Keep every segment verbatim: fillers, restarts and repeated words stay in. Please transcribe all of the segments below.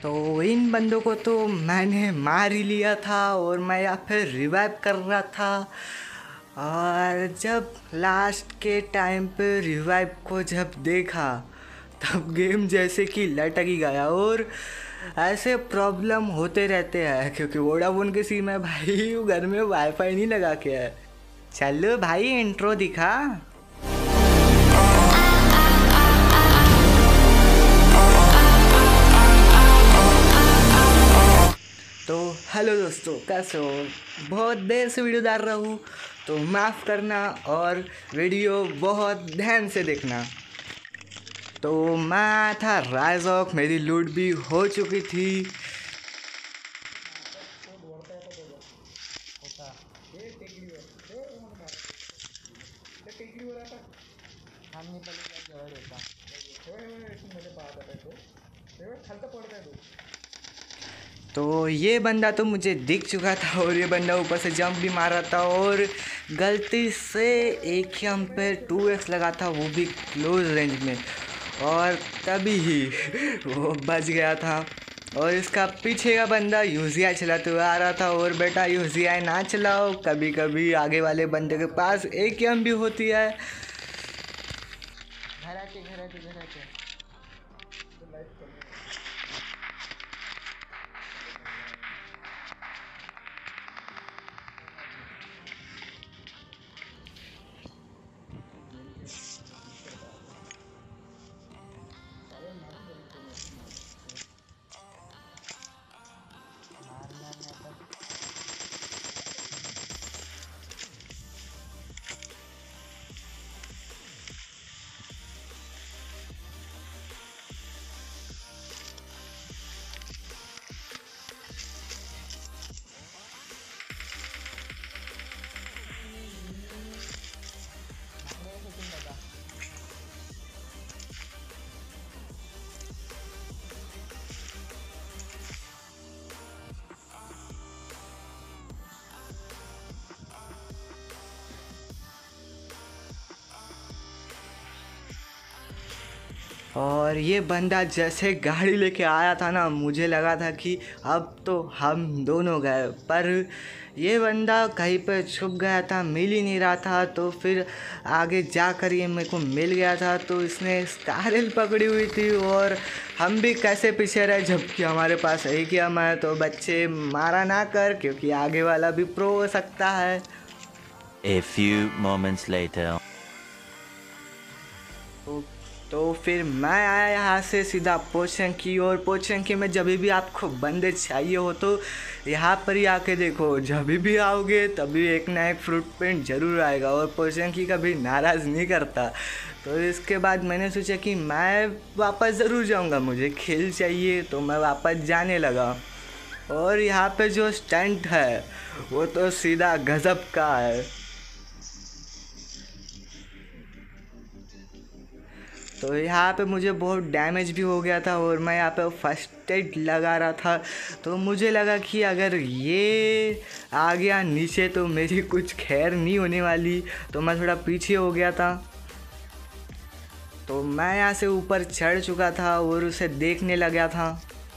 तो इन बंदों को तो मैंने मार ही लिया था और मैं यहाँ पे रिवाइव कर रहा था। और जब लास्ट के टाइम पे रिवाइव को जब देखा तब गेम जैसे कि लटक ही गया। और ऐसे प्रॉब्लम होते रहते हैं क्योंकि वोडाफोन के सिम है भाई, वो घर में वाईफाई नहीं लगा के है। चलो भाई इंट्रो दिखा। तो हेलो दोस्तों, कैसे हो? बहुत देर से वीडियो डाल रहा हूँ तो माफ़ करना और वीडियो बहुत ध्यान से देखना। तो मैं था राइजॉक, मेरी लूट भी हो चुकी थी। तो ये बंदा तो मुझे दिख चुका था और ये बंदा ऊपर से जंप भी मार रहा था और गलती से एक ही हम पे टू एक्स लगा था, वो भी क्लोज रेंज में, और तभी ही वो बच गया था। और इसका पीछे का बंदा यूज़िया चलाते हुए आ रहा था। और बेटा यूज़िया ना चलाओ, कभी कभी आगे वाले बंदे के पास एक ही हम भी होती है। घर आके घर आके घर आके और ये बंदा जैसे गाड़ी लेके आया था ना, मुझे लगा था कि अब तो हम दोनों गए, पर ये बंदा कहीं पर छुप गया था, मिल ही नहीं रहा था। तो फिर आगे जाकर ये मेरे को मिल गया था। तो इसने स्कारल पकड़ी हुई थी और हम भी कैसे पीछे रहे जबकि हमारे पास एक ही हम है। तो बच्चे मारा ना कर, क्योंकि आगे वाला भी प्रो हो सकता है। A few moments later. तो, तो फिर मैं आया यहाँ से सीधा पोशन की। और पोशन की में जब भी आपको बंदे चाहिए हो तो यहाँ पर ही आके देखो, जब भी आओगे तभी एक ना एक फ्रूट पेंट जरूर आएगा। और पोशन की कभी नाराज़ नहीं करता। तो इसके बाद मैंने सोचा कि मैं वापस ज़रूर जाऊँगा, मुझे खेल चाहिए। तो मैं वापस जाने लगा। और यहाँ पे जो स्टंट है वो तो सीधा गजब का है। तो यहाँ पे मुझे बहुत डैमेज भी हो गया था और मैं यहाँ पे फर्स्ट एड लगा रहा था। तो मुझे लगा कि अगर ये आ गया नीचे तो मेरी कुछ खैर नहीं होने वाली। तो मैं थोड़ा पीछे हो गया था। तो मैं यहाँ से ऊपर चढ़ चुका था और उसे देखने लगा था।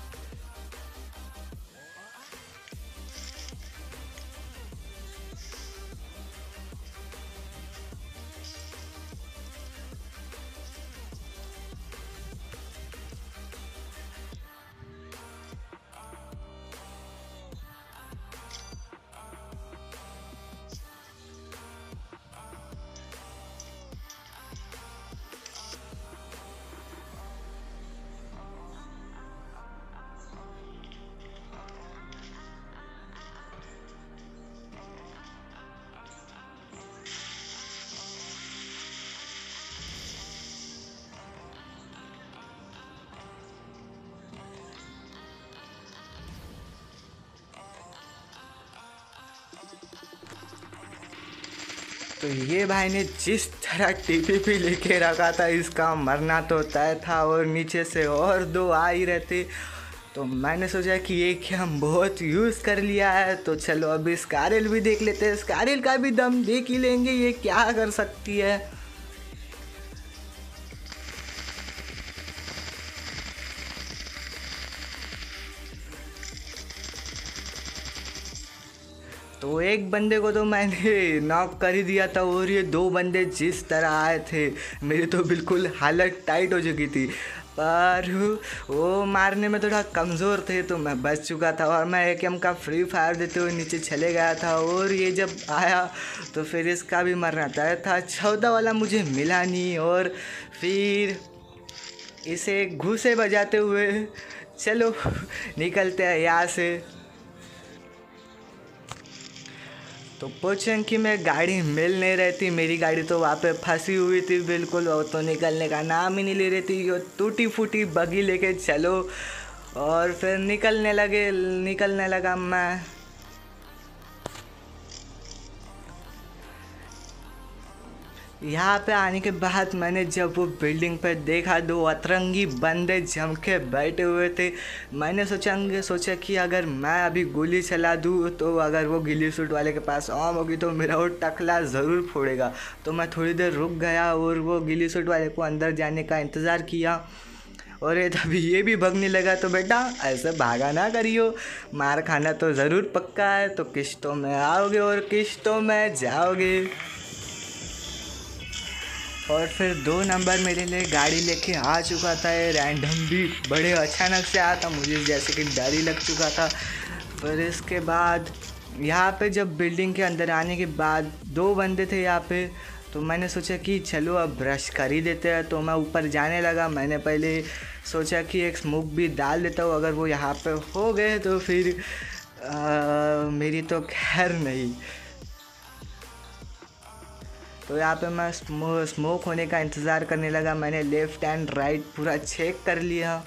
तो ये भाई ने जिस तरह टीपीपी लेके रखा था, इसका मरना तो तय था। और नीचे से और दो आ ही रहते। तो मैंने सोचा कि एक हम बहुत यूज़ कर लिया है, तो चलो अभी स्कारल भी देख लेते हैं। स्कारल का भी दम देख ही लेंगे, ये क्या कर सकती है। तो एक बंदे को तो मैंने नॉक कर ही दिया था, और ये दो बंदे जिस तरह आए थे मेरी तो बिल्कुल हालत टाइट हो चुकी थी। पर वो मारने में थोड़ा कमज़ोर थे तो मैं बच चुका था, और मैं एक एम का फ्री फायर देते हुए नीचे चले गया था। और ये जब आया तो फिर इसका भी मरना तय था। चौदह वाला मुझे मिला नहीं, और फिर इसे घूसे बजाते हुए चलो निकलते हैं यहाँ से। तो पोचंकी में गाड़ी मिल नहीं रही थी, मेरी गाड़ी तो वहाँ पे फंसी हुई थी बिल्कुल, और तो निकलने का नाम ही नहीं ले रही थी। यो टूटी फूटी बगी लेके चलो, और फिर निकलने लगे निकलने लगा मैं। यहाँ पे आने के बाद मैंने जब वो बिल्डिंग पे देखा, दो अतरंगी बंदे जम के बैठे हुए थे। मैंने सोचा सोचा कि अगर मैं अभी गोली चला दूँ तो अगर वो गिल्ली सूट वाले के पास ऑम होगी तो मेरा वो टकला ज़रूर फोड़ेगा। तो मैं थोड़ी देर रुक गया और वो गिल्ली सूट वाले को अंदर जाने का इंतज़ार किया, और ये तभी ये भी भगने लगा। तो बेटा ऐसे भागा ना करियो, मार खाना तो ज़रूर पक्का है, तो किश्तों में आओगे और किश्तों में जाओगे। और फिर दो नंबर मेरे लिए गाड़ी लेके आ चुका था। ये रैंडम भी बड़े अचानक से आया था, मुझे जैसे कि डर ही लग चुका था। फिर इसके बाद यहाँ पे जब बिल्डिंग के अंदर आने के बाद दो बंदे थे यहाँ पे, तो मैंने सोचा कि चलो अब ब्रश कर ही देते हैं। तो मैं ऊपर जाने लगा। मैंने पहले सोचा कि एक स्मोक भी डाल देता हूँ, अगर वो यहाँ पे हो गए तो फिर आ, मेरी तो खैर नहीं। तो यहाँ पे मैं स्मो, स्मोक होने का इंतज़ार करने लगा। मैंने लेफ़्ट एंड राइट पूरा चेक कर लिया।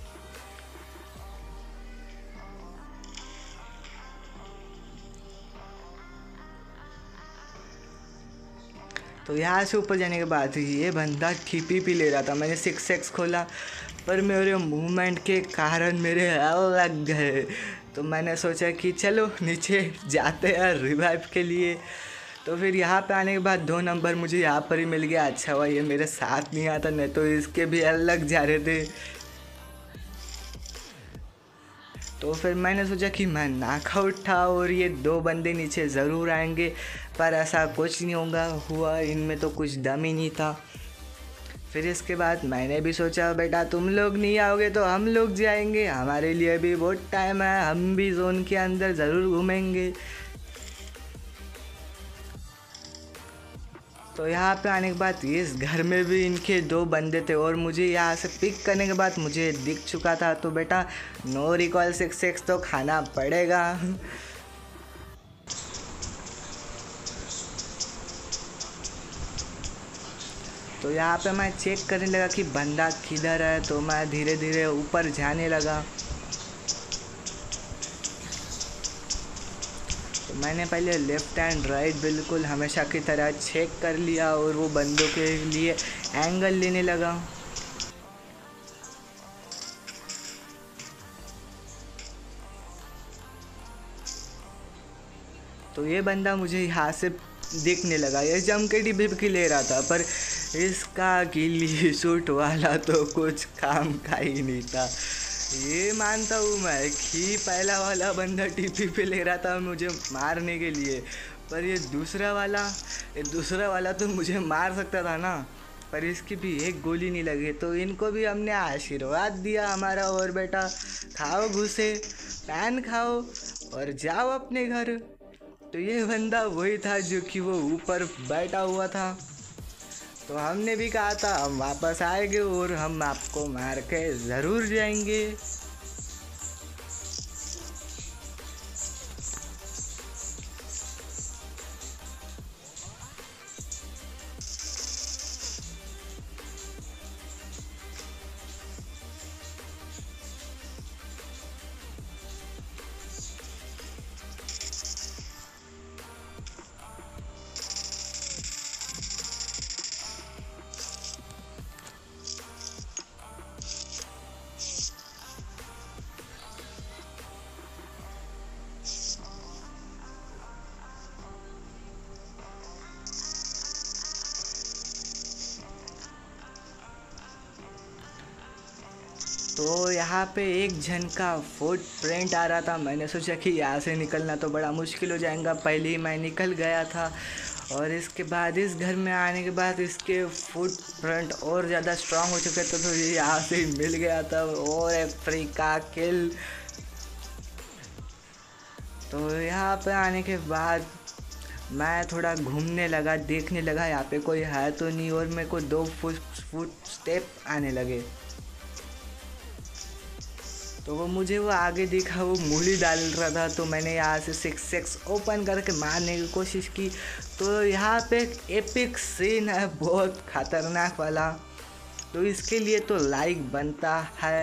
तो यहाँ से ऊपर जाने के बाद ये बंदा टीपी पी ले रहा था। मैंने सिक्स एक्स खोला, पर मेरे मूवमेंट के कारण मेरे एल लग गए। तो मैंने सोचा कि चलो नीचे जाते हैं रिवाइव के लिए। तो फिर यहाँ पे आने के बाद दो नंबर मुझे यहाँ पर ही मिल गया। अच्छा हुआ ये मेरे साथ नहीं आता, नहीं तो इसके भी अलग जा रहे थे। तो फिर मैंने सोचा कि मैं नॉकआउट था और ये दो बंदे नीचे ज़रूर आएंगे, पर ऐसा कुछ नहीं होगा हुआ। इनमें तो कुछ दम ही नहीं था। फिर इसके बाद मैंने भी सोचा बेटा तुम लोग नहीं आओगे तो हम लोग जाएंगे, हमारे लिए भी बहुत टाइम है, हम भी जोन के अंदर ज़रूर घूमेंगे। तो यहाँ पे आने के बाद इस घर में भी इनके दो बंदे थे, और मुझे यहाँ से पिक करने के बाद मुझे दिख चुका था। तो बेटा नो रिकॉल सिक्स सिक्स तो खाना पड़ेगा। तो यहाँ पे मैं चेक करने लगा कि बंदा किधर है। तो मैं धीरे धीरे ऊपर जाने लगा। तो मैंने पहले लेफ़्ट एंड राइट बिल्कुल हमेशा की तरह चेक कर लिया, और वो बंदों के लिए एंगल लेने लगा। तो ये बंदा मुझे यहाँ से दिखने लगा। ये जम के डिब्बी ले रहा था, पर इसका गिल्ली सूट वाला तो कुछ काम का ही नहीं था। ये मानता हूँ मैं कि पहला वाला बंदा टीपी पे ले रहा था मुझे मारने के लिए, पर ये दूसरा वाला ये दूसरा वाला तो मुझे मार सकता था ना, पर इसकी भी एक गोली नहीं लगी। तो इनको भी हमने आशीर्वाद दिया हमारा, और बेटा खाओ घुसे, पैन खाओ और जाओ अपने घर। तो ये बंदा वही था जो कि वो ऊपर बैठा हुआ था। तो हमने भी कहा था हम वापस आएंगे और हम आपको मार के ज़रूर जाएंगे। तो यहाँ पे एक जन का फुट प्रिंट आ रहा था। मैंने सोचा कि यहाँ से निकलना तो बड़ा मुश्किल हो जाएगा, पहले ही मैं निकल गया था। और इसके बाद इस घर में आने के बाद इसके फुट प्रिंट और ज़्यादा स्ट्रांग हो चुके थे, तो ये यहाँ से ही मिल गया था और अफ्रीका किल। तो यहाँ पे आने के बाद मैं थोड़ा घूमने लगा, देखने लगा यहाँ पे कोई है तो नहीं, और मेरे को दो फुट फुट स्टेप आने लगे। तो वो मुझे वो आगे दिखा, वो मूली डाल रहा था। तो मैंने यहाँ से सिक्स सिक्स ओपन करके मारने की कोशिश की। तो यहाँ पे एक एपिक सीन है बहुत ख़तरनाक वाला, तो इसके लिए तो लाइक बनता है।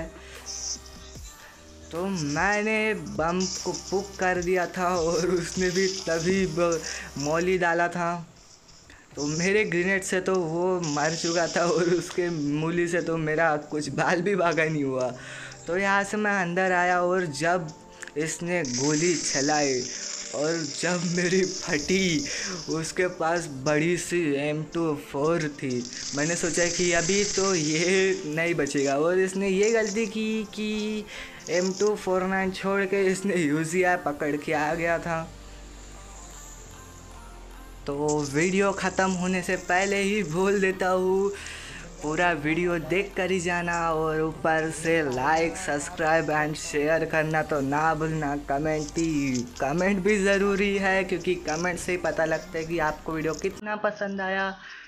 तो मैंने बम को पुक कर दिया था और उसने भी तभी मौली डाला था। तो मेरे ग्रेनेड से तो वो मर चुका था और उसके मूली से तो मेरा कुछ बाल भी भागा नहीं हुआ। तो यहाँ से मैं अंदर आया और जब इसने गोली चलाई और जब मेरी फटी, उसके पास बड़ी सी एम टू फोर थी। मैंने सोचा कि अभी तो ये नहीं बचेगा, और इसने ये गलती की कि एम टू फोर नाइन छोड़ के इसने यूजिया पकड़ के आ गया था। तो वीडियो ख़त्म होने से पहले ही बोल देता हूँ, पूरा वीडियो देख कर ही जाना, और ऊपर से लाइक सब्सक्राइब एंड शेयर करना तो ना भूलना। कमेंट भी कमेंट भी ज़रूरी है, क्योंकि कमेंट से ही पता लगता है कि आपको वीडियो कितना पसंद आया।